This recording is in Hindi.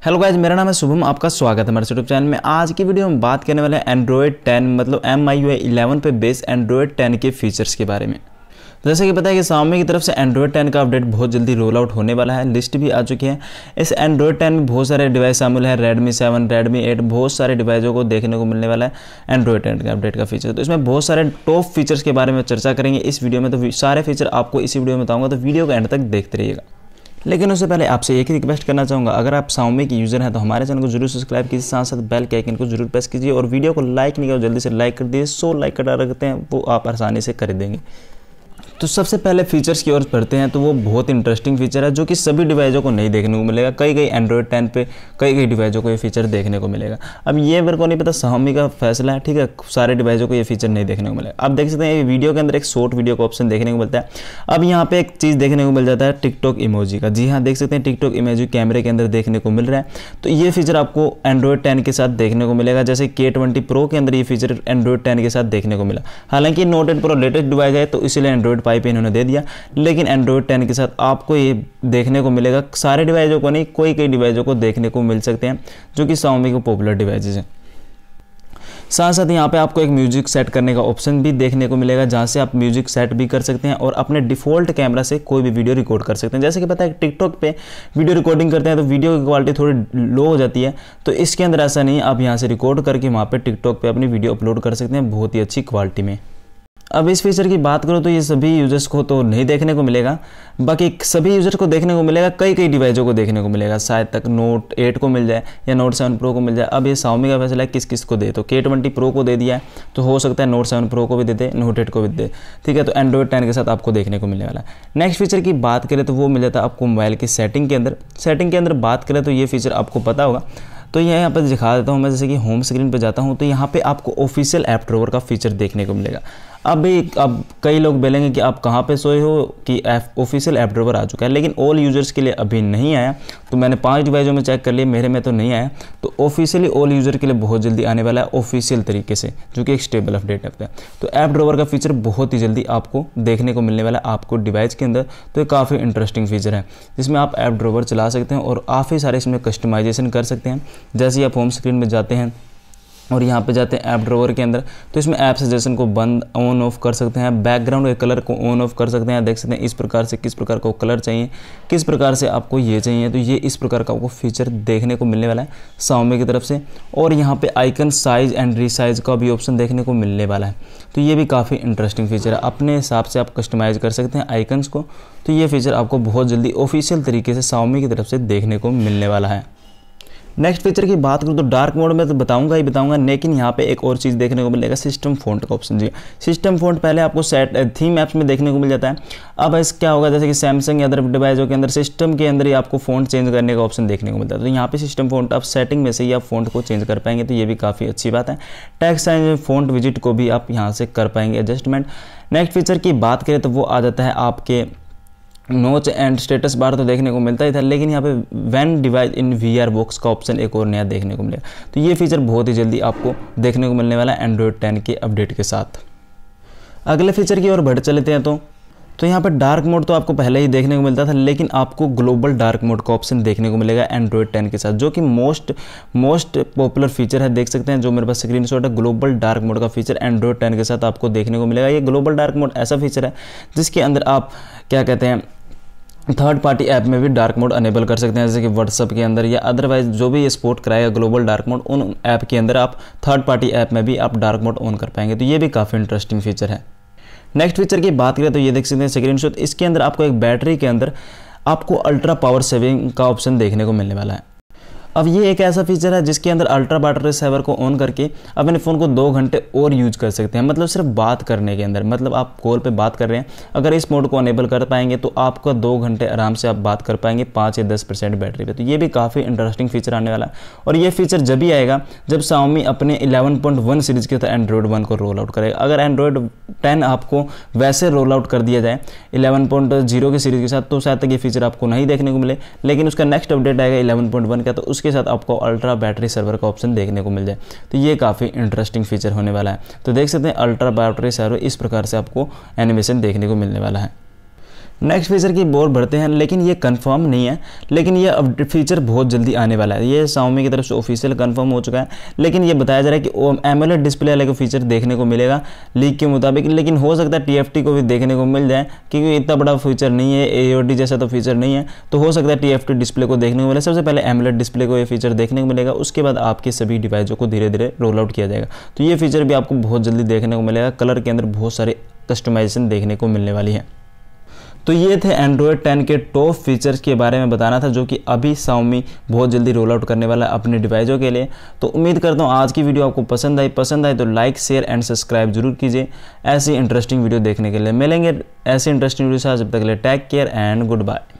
हेलो गाइज, मेरा नाम है शुभम। आपका स्वागत है हमारे यूट्यूब चैनल में। आज की वीडियो में बात करने वाले हैं एंड्रॉयड 10 मतलब MIUI 11 पे बेस एंड्रॉयड 10 के फीचर्स के बारे में। जैसे कि पता है कि Xiaomi की तरफ से एंड्रॉयड 10 का अपडेट बहुत जल्दी रोल आउट होने वाला है। लिस्ट भी आ चुकी है। इस एंड्रॉयड 10 में बहुत सारे डिवाइस शामिल है, Redmi 7, Redmi 8, बहुत सारे डिवाइसों को देखने को मिलने वाला है एंड्रॉयड 10 का अपडेट का फीचर। तो इसमें बहुत सारे टॉप फीचर्स के बारे में चर्चा करेंगे इस वीडियो में। तो सारे फीचर आपको इसी वीडियो में बताऊँगा, तो वीडियो को एंड तक देखते रहिएगा। लेकिन उससे पहले आपसे एक ही रिक्वेस्ट करना चाहूँगा, अगर आप Xiaomi के यूज़र हैं तो हमारे चैनल को जरूर सब्सक्राइब कीजिए, साथ साथ बेल के आइकन को जरूर प्रेस कीजिए और वीडियो को लाइक नहीं किया जल्दी से लाइक कर दीजिए। 100 लाइक कटा रखते हैं वो आप आसानी से कर देंगे। तो सबसे पहले फीचर्स की ओर बढ़ते हैं। तो वो बहुत इंटरेस्टिंग फीचर है जो कि सभी डिवाइसों को नहीं देखने को मिलेगा। कई एंड्रॉयड 10 पे कई डिवाइसों को ये फीचर देखने को मिलेगा। अब ये मेरे को नहीं पता, Xiaomi का फैसला है, ठीक है। सारे डिवाइसों को ये फीचर नहीं देखने को मिलेगा। आप देख सकते हैं ये वीडियो के अंदर एक शॉर्ट वीडियो का ऑप्शन देखने को मिलता है। अब यहाँ पे एक चीज़ देखने को मिल जाता है टिकटॉक इमोजी का। जी हाँ, देख सकते हैं टिकटॉक इमोजी कैमरे के अंदर देखने को मिल रहा है। तो ये फीचर आपको एंड्रॉयड 10 के साथ देखने को मिलेगा। जैसे K20 Pro के अंदर ये फीचर एंड्रॉयड 10 के साथ देखने को मिला। हालांकि Note 8 Pro लेटेस्ट डिवाइस है तो इसीलिए एंड्रॉयड 5 पे इन्होंने दे दिया, लेकिन एंड्रॉयड 10 के साथ आपको ये देखने को मिलेगा। सारे डिवाइसों को नहीं, कई डिवाइसों को देखने को मिल सकते हैं जो कि Xiaomi के पॉपुलर डिवाइसेस हैं। साथ साथ यहाँ पे आपको एक म्यूजिक सेट करने का ऑप्शन भी देखने को मिलेगा, जहाँ से आप म्यूजिक सेट भी कर सकते हैं और अपने डिफ़ॉल्ट कैमरा से कोई भी वीडियो रिकॉर्ड कर सकते हैं। जैसे कि पता है टिकटॉक पे वीडियो रिकॉर्डिंग करते हैं तो वीडियो की क्वालिटी थोड़ी लो हो जाती है, तो इसके अंदर ऐसा नहीं, आप यहाँ से रिकॉर्ड करके वहाँ पर टिकटॉक पर अपनी वीडियो अपलोड कर सकते हैं बहुत ही अच्छी क्वालिटी में। अब इस फीचर की बात करूँ तो ये सभी यूजर्स को तो नहीं देखने को मिलेगा, बाकी सभी यूजर्स को देखने को मिलेगा, कई डिवाइसों को देखने को मिलेगा। शायद तक Note 8 को मिल जाए या Note 7 Pro को मिल जाए। अब ये Xiaomi का फैसला है किस किस को दे। तो K20 Pro को दे दिया है तो हो सकता है Note 7 Pro को भी दे दे, Note 8 को भी दे, ठीक है। तो एंड्रॉयड 10 के साथ आपको देखने को मिलने वाला है। नेक्स्ट फीचर की बात करें तो वो मिल जाता है आपको मोबाइल की सेटिंग के अंदर। सेटिंग के अंदर बात करें तो ये फीचर आपको पता होगा। तो ये यहाँ पर दिखा देता हूँ मैं, जैसे कि होम स्क्रीन पर जाता हूँ तो यहाँ पे आपको ऑफिशियल ऐप ड्रॉवर का फीचर देखने को मिलेगा। अब कई लोग बोलेंगे कि आप कहाँ पे सोए हो कि ऑफिशियल ऐप ड्रॉवर आ चुका है, लेकिन ऑल यूजर्स के लिए अभी नहीं आया। तो मैंने 5 डिवाइसों में चेक कर लिया, मेरे में तो नहीं आया। तो ऑफिशियली ऑल यूजर के लिए बहुत जल्दी आने वाला है ऑफिशियल तरीके से, जो कि एक स्टेबल अपडेट है। तो ऐप ड्रॉवर का फीचर बहुत ही जल्दी आपको देखने को मिलने वाला है आपको डिवाइस के अंदर। तो ये काफ़ी इंटरेस्टिंग फीचर है जिसमें आप ऐप ड्रॉवर चला सकते हैं और काफ़ी सारे इसमें कस्टमाइजेशन कर सकते हैं। जैसे ही आप होम स्क्रीन में जाते हैं और यहाँ पे जाते हैं ऐप ड्रॉवर के अंदर, तो इसमें ऐप सजेशन को बंद ऑन ऑफ कर सकते हैं, बैकग्राउंड के कलर को ऑन ऑफ कर सकते हैं। देख सकते हैं इस प्रकार से किस प्रकार का कलर चाहिए, किस प्रकार से आपको ये चाहिए। तो ये इस प्रकार का आपको फीचर देखने को मिलने वाला है Xiaomi की तरफ से। और यहाँ पे आइकन साइज एंड रीसाइज का भी ऑप्शन देखने को मिलने वाला है। तो ये भी काफ़ी इंटरेस्टिंग फीचर है, अपने हिसाब से आप कस्टमाइज़ कर सकते हैं आइकन्स को। तो ये फीचर आपको बहुत जल्दी ऑफिशियल तरीके से Xiaomi की तरफ से देखने को मिलने वाला है। नेक्स्ट फीचर की बात करूँ तो डार्क मोड में तो बताऊंगा ही बताऊंगा, लेकिन यहाँ पे एक और चीज़ देखने को मिलेगा, सिस्टम फ़ॉन्ट का ऑप्शन। जी, सिस्टम फ़ॉन्ट पहले आपको थीम ऐप्स में देखने को मिल जाता है। अब इस क्या होगा, जैसे कि सैमसंग या अदर डिवाइसों के अंदर सिस्टम के अंदर ही आपको फ़ॉन्ट चेंज करने का ऑप्शन देखने को मिलता है। तो यहाँ पे सिस्टम फ़ॉन्ट आप सेटिंग में से ही आप फ़ॉन्ट को चेंज कर पाएंगे, तो ये भी काफ़ी अच्छी बात है। टेक्स्ट साइज फ़ॉन्ट विजिट को भी आप यहाँ से कर पाएंगे एडजस्टमेंट। नेक्स्ट फीचर की बात करें तो वो आ जाता है आपके नोच एंड स्टेटस बार तो देखने को मिलता ही था, लेकिन यहाँ पे when device in VR box का ऑप्शन एक और नया देखने को मिलेगा। तो ये फीचर बहुत ही जल्दी आपको देखने को मिलने वाला है एंड्रॉयड 10 के अपडेट के साथ। अगले फीचर की ओर बढ़ चलते हैं तो यहाँ पर डार्क मोड तो आपको पहले ही देखने को मिलता था, लेकिन आपको ग्लोबल डार्क मोड का ऑप्शन देखने को मिलेगा एंड्रॉयड 10 के साथ, जो कि मोस्ट पॉपुलर फीचर है। देख सकते हैं जो मेरे पास स्क्रीनशॉट है, ग्लोबल डार्क मोड का फीचर एंड्रॉयड 10 के साथ आपको देखने को मिलेगा। ये ग्लोबल डार्क मोड ऐसा फीचर है जिसके अंदर आप क्या कहते हैं थर्ड पार्टी ऐप में भी डार्क मोड अनेबल कर सकते हैं, जैसे कि व्हाट्सअप के अंदर या अदरवाइज जो भी ये सपोर्ट कराएगा ग्लोबल डार्क मोड, उन ऐप के अंदर आप थर्ड पार्टी ऐप में भी आप डार्क मोड ऑन कर पाएंगे। तो ये भी काफ़ी इंटरेस्टिंग फीचर है। नेक्स्ट फीचर की बात करें तो ये देख सकते हैं स्क्रीनशॉट, इसके अंदर आपको एक बैटरी के अंदर आपको अल्ट्रा पावर सेविंग का ऑप्शन देखने को मिलने वाला है। अब ये एक ऐसा फीचर है जिसके अंदर अल्ट्रा बैटरी सेवर को ऑन करके अपने फ़ोन को 2 घंटे और यूज कर सकते हैं, मतलब सिर्फ बात करने के अंदर। मतलब आप कॉल पे बात कर रहे हैं, अगर इस मोड को अनेबल कर पाएंगे तो आपका 2 घंटे आराम से आप बात कर पाएंगे 5 या 10% बैटरी पे। तो ये भी काफ़ी इंटरेस्टिंग फीचर आने वाला है। और ये फीचर जब भी आएगा जब Xiaomi अपने 11.1 सीरीज़ के तहत एंड्रॉयड 1 को रोल आउट करेगा। अगर एंड्रॉयड 10 आपको वैसे रोल आउट कर दिया जाए 11.0 की सीरीज़ के साथ तो शायद तक ये फीचर आपको नहीं देखने को मिले, लेकिन उसका नेक्स्ट अपडेट आएगा 11.1 का, तो उसके साथ आपको अल्ट्रा बैटरी सर्वर का ऑप्शन देखने को मिल जाए। तो ये काफ़ी इंटरेस्टिंग फीचर होने वाला है। तो देख सकते हैं अल्ट्रा बैटरी सर्वर इस प्रकार से आपको एनिमेशन देखने को मिलने वाला है। नेक्स्ट फीचर की ओर बढ़ते हैं, लेकिन ये कंफर्म नहीं है, लेकिन ये अपडेट फीचर बहुत जल्दी आने वाला है। ये Xiaomi की तरफ से ऑफिशियल कंफर्म हो चुका है, लेकिन ये बताया जा रहा है कि AMOLED डिस्प्ले वाले को फीचर देखने को मिलेगा लीक के मुताबिक, लेकिन हो सकता है TFT को भी देखने को मिल जाए, क्योंकि इतना बड़ा फीचर नहीं है, AOD जैसा तो फीचर नहीं है, तो हो सकता है TFT डिस्प्ले को देखने को मिले। सबसे पहले AMOLED डिस्प्ले को ये फीचर देखने को मिलेगा, उसके बाद आपके सभी डिवाइसों को धीरे धीरे रोल आउट किया जाएगा। तो ये फीचर भी आपको बहुत जल्दी देखने को मिलेगा। कलर के अंदर बहुत सारे कस्टमाइजेशन देखने को मिलने वाली है। तो ये थे एंड्रॉयड 10 के टॉप फीचर्स के बारे में बताना था, जो कि अभी Xiaomi बहुत जल्दी रोल आउट करने वाला है अपने डिवाइसों के लिए। तो उम्मीद करता हूँ आज की वीडियो आपको पसंद आई तो लाइक शेयर एंड सब्सक्राइब जरूर कीजिए ऐसी इंटरेस्टिंग वीडियो देखने के लिए। मिलेंगे ऐसी इंटरेस्टिंग वीडियो से, जब तक के लिए take care and good bye.